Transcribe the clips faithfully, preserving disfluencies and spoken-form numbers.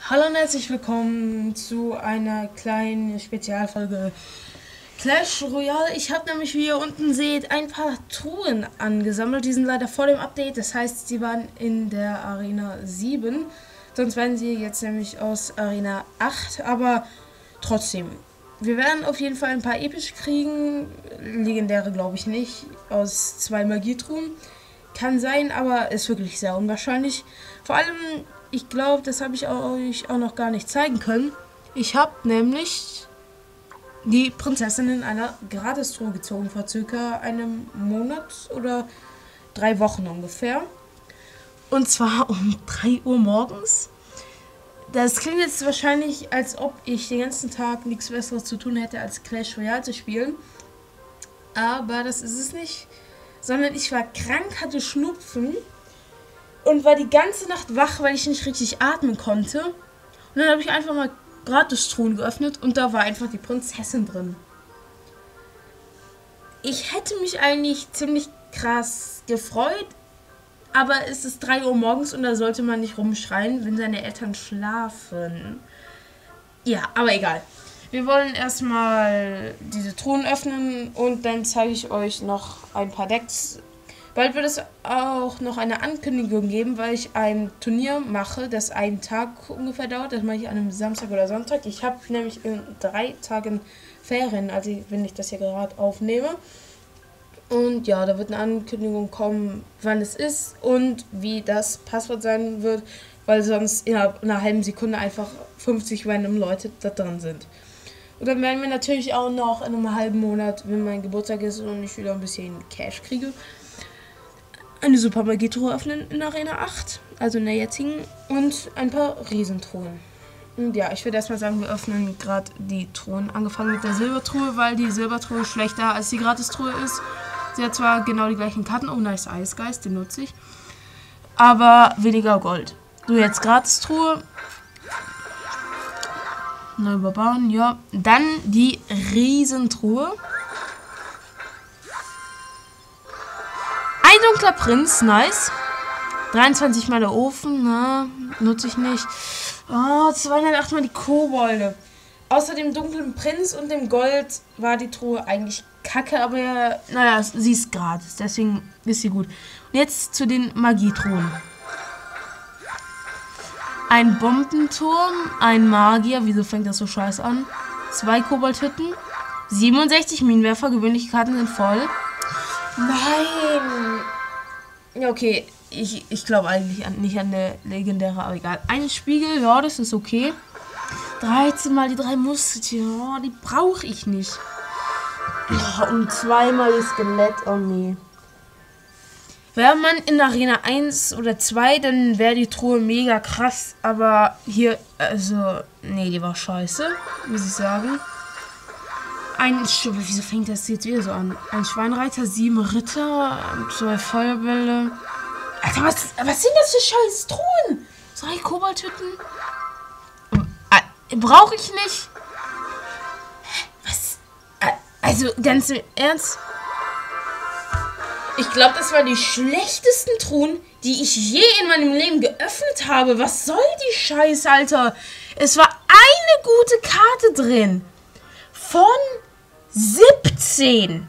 Hallo und herzlich willkommen zu einer kleinen Spezialfolge Clash Royale. Ich habe nämlich, wie ihr unten seht, ein paar Truhen angesammelt. Die sind leider vor dem Update, das heißt, sie waren in der Arena sieben. Sonst wären sie jetzt nämlich aus Arena acht, aber trotzdem. Wir werden auf jeden Fall ein paar epische kriegen. Legendäre glaube ich nicht. Aus zwei Magietruhen. Kann sein, aber ist wirklich sehr unwahrscheinlich. Vor allem, ich glaube, das habe ich euch auch noch gar nicht zeigen können. Ich habe nämlich die Prinzessin in einer Gratistruhe gezogen vor circa einem Monat oder drei Wochen ungefähr. Und zwar um drei Uhr morgens. Das klingt jetzt wahrscheinlich, als ob ich den ganzen Tag nichts Besseres zu tun hätte, als Clash Royale zu spielen. Aber das ist es nicht. Sondern ich war krank, hatte Schnupfen und war die ganze Nacht wach, weil ich nicht richtig atmen konnte. Und dann habe ich einfach mal Gratistruhen geöffnet und da war einfach die Prinzessin drin. Ich hätte mich eigentlich ziemlich krass gefreut, aber es ist drei Uhr morgens und da sollte man nicht rumschreien, wenn seine Eltern schlafen. Ja, aber egal. Wir wollen erstmal diese Truhen öffnen und dann zeige ich euch noch ein paar Decks. Bald wird es auch noch eine Ankündigung geben, weil ich ein Turnier mache, das einen Tag ungefähr dauert. Das mache ich an einem Samstag oder Sonntag. Ich habe nämlich in drei Tagen Ferien, also wenn ich das hier gerade aufnehme. Und ja, da wird eine Ankündigung kommen, wann es ist und wie das Passwort sein wird, weil sonst innerhalb einer halben Sekunde einfach fünfzig random Leute da drin sind. Und dann werden wir natürlich auch noch in einem halben Monat, wenn mein Geburtstag ist und ich wieder ein bisschen Cash kriege, eine Super Magietruhe öffnen in Arena acht, also in der jetzigen, und ein paar Riesentruhen. Und ja, ich würde erstmal sagen, wir öffnen gerade die Truhen. Angefangen mit der Silbertruhe, weil die Silbertruhe schlechter als die Gratistruhe ist. Sie hat zwar genau die gleichen Karten, oh nice Eisgeist, den nutze ich, aber weniger Gold. So, jetzt Gratistruhe. Neu überbauen, ja. Dann die Riesentruhe. Ein dunkler Prinz, nice. dreiundzwanzig mal der Ofen, na, nutze ich nicht. Oh, zweihundertacht mal die Kobolde. Außer dem dunklen Prinz und dem Gold war die Truhe eigentlich kacke, aber ja, naja, sie ist gratis, deswegen ist sie gut. Und jetzt zu den Magietruhen. Ein Bombenturm, ein Magier, wieso fängt das so scheiße an? Zwei Koboldhütten, siebenundsechzig Minenwerfer, gewöhnliche Karten sind voll. Nein! Ja, okay, ich, ich glaube eigentlich an, nicht an der legendäre, aber egal. Ein Spiegel, ja, das ist okay. dreizehn mal die drei Musketiere, oh, die brauche ich nicht. Oh, und zweimal das Skelett, oh nee. Wäre man in Arena eins oder zwei, dann wäre die Truhe mega krass. Aber hier, also, nee, die war scheiße, muss ich sagen. Ein, wieso fängt das jetzt wieder so an? Ein Schweinreiter, sieben Ritter, zwei Feuerbälle. Alter, was, was sind das für scheiß Truhen? Drei Koboldhütten? Äh, Brauche ich nicht. Was? Äh, also, ganz im Ernst? Ich glaube, das waren die schlechtesten Truhen, die ich je in meinem Leben geöffnet habe. Was soll die Scheiße, Alter? Es war eine gute Karte drin. Von siebzehn.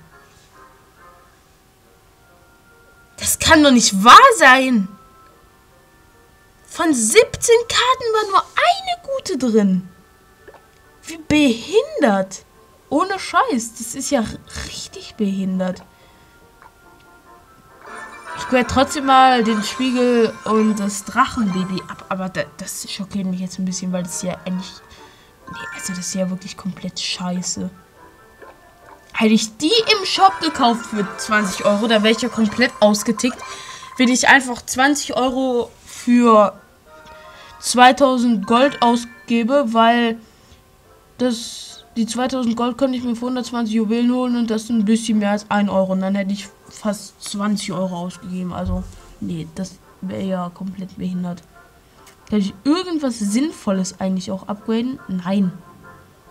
Das kann doch nicht wahr sein. Von siebzehn Karten war nur eine gute drin. Wie behindert. Ohne Scheiß. Das ist ja richtig behindert. Ich werde trotzdem mal den Spiegel und das Drachenbaby ab, aber das, das schockiert mich jetzt ein bisschen, weil das ja eigentlich, nee, also das ist ja wirklich komplett scheiße. Hätte ich die im Shop gekauft für zwanzig Euro, da wäre ich ja komplett ausgetickt. Wenn ich einfach zwanzig Euro für zweitausend Gold ausgebe, weil das, die zweitausend Gold könnte ich mir für hundertzwanzig Juwelen holen und das ist ein bisschen mehr als ein Euro und dann hätte ich fast zwanzig Euro ausgegeben. Also, nee, das wäre ja komplett behindert. Kann ich irgendwas Sinnvolles eigentlich auch upgraden? Nein.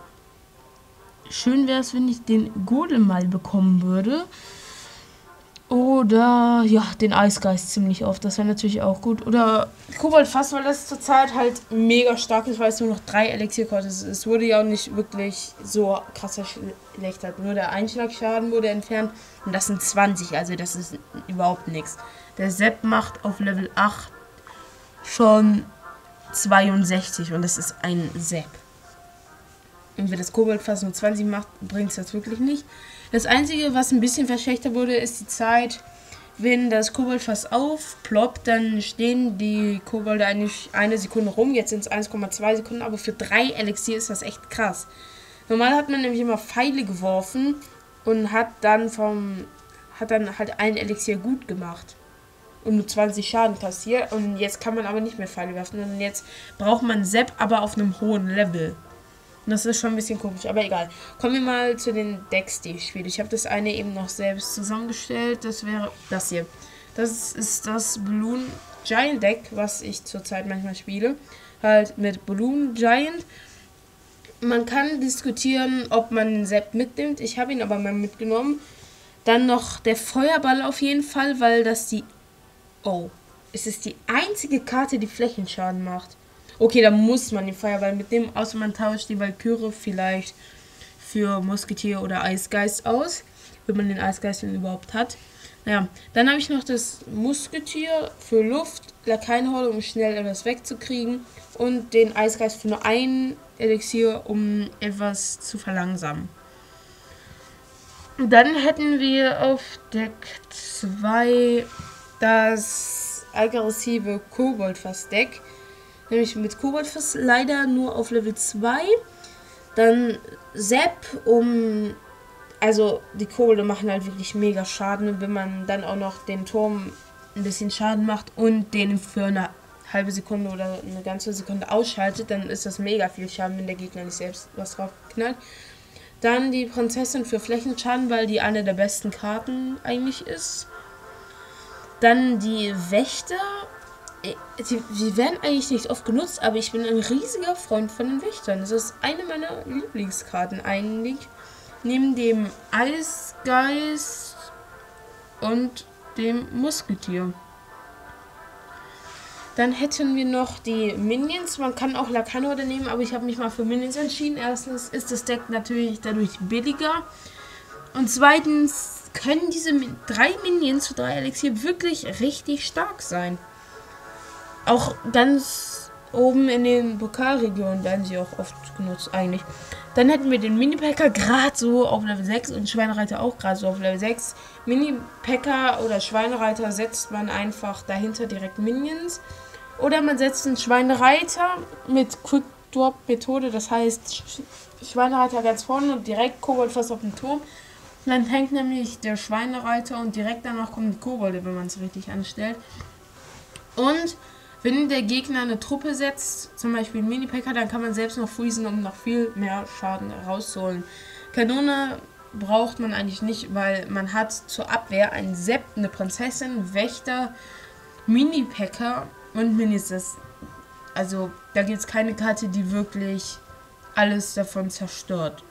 Schön wäre es, wenn ich den Golem mal bekommen würde. Oder, ja, den Eisgeist ziemlich oft. Das wäre natürlich auch gut. Oder Koboldfass, weil das zurzeit halt mega stark ist, weil es nur noch drei Elixierkarten ist. Es wurde ja auch nicht wirklich so krass verschlechtert. Nur der Einschlagschaden wurde entfernt. Und das sind zwanzig, also das ist überhaupt nichts. Der Sepp macht auf Level acht schon zweiundsechzig und das ist ein Sepp. Und wenn das Koboldfass nur zwanzig macht, bringt es das wirklich nicht. Das Einzige, was ein bisschen verschlechtert wurde, ist die Zeit, wenn das Koboldfass aufploppt, dann stehen die Kobolde eigentlich eine Sekunde rum. Jetzt sind es eins Komma zwei Sekunden, aber für drei Elixier ist das echt krass. Normal hat man nämlich immer Pfeile geworfen und hat dann vom hat dann halt ein Elixier gut gemacht und nur zwanzig Schaden kassiert. Und jetzt kann man aber nicht mehr Pfeile werfen. Und jetzt braucht man Sepp, aber auf einem hohen Level. Und das ist schon ein bisschen komisch, aber egal. Kommen wir mal zu den Decks, die ich spiele. Ich habe das eine eben noch selbst zusammengestellt. Das wäre das hier. Das ist das Balloon Giant Deck, was ich zurzeit manchmal spiele. Halt mit Balloon Giant. Man kann diskutieren, ob man den Sepp mitnimmt. Ich habe ihn aber mal mitgenommen. Dann noch der Feuerball auf jeden Fall, weil das die... Oh, es ist die einzige Karte, die Flächenschaden macht. Okay, da muss man den Feuerball mitnehmen, außer man tauscht die Walküre vielleicht für Musketier oder Eisgeist aus, wenn man den Eisgeist denn überhaupt hat. Naja, dann habe ich noch das Musketier für Luft, Lakaienhorde, um schnell etwas wegzukriegen und den Eisgeist für nur ein Elixier, um etwas zu verlangsamen. Dann hätten wir auf Deck zwei das aggressive Koboldfass-Deck. Nämlich mit Koboldfass leider nur auf Level zwei. Dann Sepp, um... Also die Kobolde machen halt wirklich mega Schaden. Und wenn man dann auch noch den Turm ein bisschen Schaden macht und den für eine halbe Sekunde oder eine ganze Sekunde ausschaltet, dann ist das mega viel Schaden, wenn der Gegner nicht selbst was drauf knallt. Dann die Prinzessin für Flächenschaden, weil die eine der besten Karten eigentlich ist. Dann die Wächter. Sie, sie werden eigentlich nicht oft genutzt, aber ich bin ein riesiger Freund von den Wächtern. Das ist eine meiner Lieblingskarten eigentlich. Neben dem Eisgeist und dem Musketier. Dann hätten wir noch die Minions. Man kann auch Lakaienhorde nehmen, aber ich habe mich mal für Minions entschieden. Erstens ist das Deck natürlich dadurch billiger. Und zweitens können diese drei Minions für drei Elixier wirklich richtig stark sein. Auch ganz oben in den Pokalregionen werden sie auch oft genutzt eigentlich. Dann hätten wir den Mini-Packer gerade so auf Level sechs und Schweinereiter auch gerade so auf Level sechs. Mini-Packer oder Schweinereiter setzt man einfach dahinter direkt Minions. Oder man setzt einen Schweinereiter mit Quick-Drop-Methode. Das heißt, Schweinereiter ganz vorne und direkt Koboldfass auf dem Turm. Und dann hängt nämlich der Schweinereiter und direkt danach kommen die Kobolde, wenn man es richtig anstellt. Und wenn der Gegner eine Truppe setzt, zum Beispiel einen Mini-Packer, dann kann man selbst noch freezen, um noch viel mehr Schaden rauszuholen. Kanone braucht man eigentlich nicht, weil man hat zur Abwehr einen Sepp, eine Prinzessin, Wächter, Mini-Packer und Minis. Also da gibt es keine Karte, die wirklich alles davon zerstört.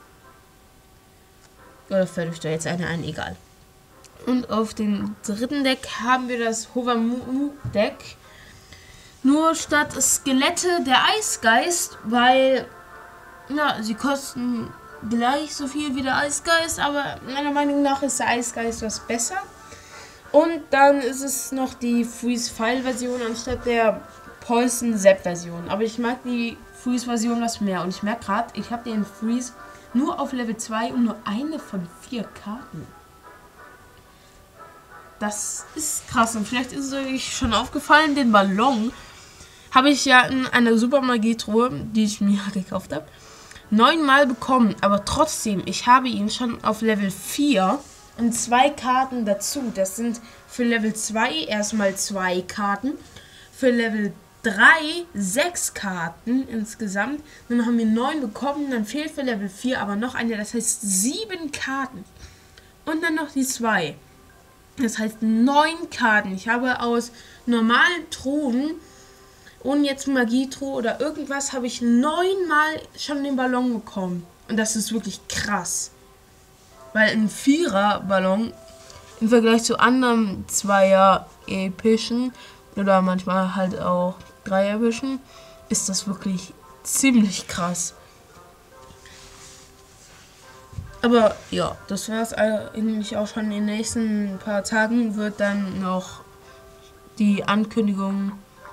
Oder fällt euch da jetzt eine ein? Egal. Und auf dem dritten Deck haben wir das Hovermu-Deck. Nur statt Skelette der Eisgeist, weil na, sie kosten gleich so viel wie der Eisgeist, aber meiner Meinung nach ist der Eisgeist was besser. Und dann ist es noch die Freeze-File-Version anstatt der Poison-Zap-Version. Aber ich mag die Freeze-Version was mehr. Und ich merke gerade, ich habe den Freeze nur auf Level zwei und nur eine von vier Karten. Das ist krass. Und vielleicht ist es euch schon aufgefallen, den Ballon habe ich ja in einer Super Magie-Truhe, die ich mir gekauft habe, neunmal bekommen. Aber trotzdem, ich habe ihn schon auf Level vier und zwei Karten dazu. Das sind für Level zwei erstmal zwei Karten. Für Level drei sechs Karten insgesamt. Dann haben wir neun bekommen. Dann fehlt für Level vier aber noch eine. Das heißt sieben Karten. Und dann noch die zwei. Das heißt neun Karten. Ich habe aus normalen Truhen, ohne jetzt Magie-Truhe oder irgendwas, habe ich neunmal schon den Ballon bekommen. Und das ist wirklich krass. Weil ein Vierer-Ballon Im Vergleich zu anderen zweier epischen oder manchmal halt auch drei epischen ist das wirklich ziemlich krass. Aber ja, das war es eigentlich auch schon. In den nächsten paar Tagen wird dann noch die Ankündigung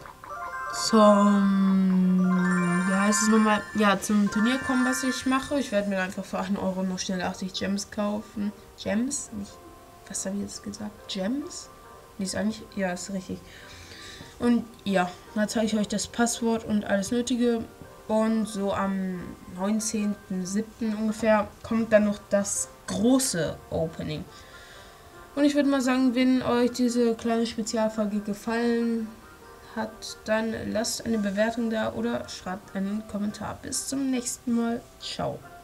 zum, wie heißt es nochmal? Ja, zum Turnier kommen, was ich mache. Ich werde mir einfach für acht Euro noch schnell achtzig Gems kaufen. Gems? Nicht, was habe ich jetzt gesagt? Gems? Nee, ist eigentlich, ja, ist richtig. Und ja, da zeige ich euch das Passwort und alles Nötige. Und so am neunzehnten siebten ungefähr kommt dann noch das große Opening. Und ich würde mal sagen, wenn euch diese kleine Spezialfolge gefallen hat, dann lasst eine Bewertung da oder schreibt einen Kommentar. Bis zum nächsten Mal. Ciao.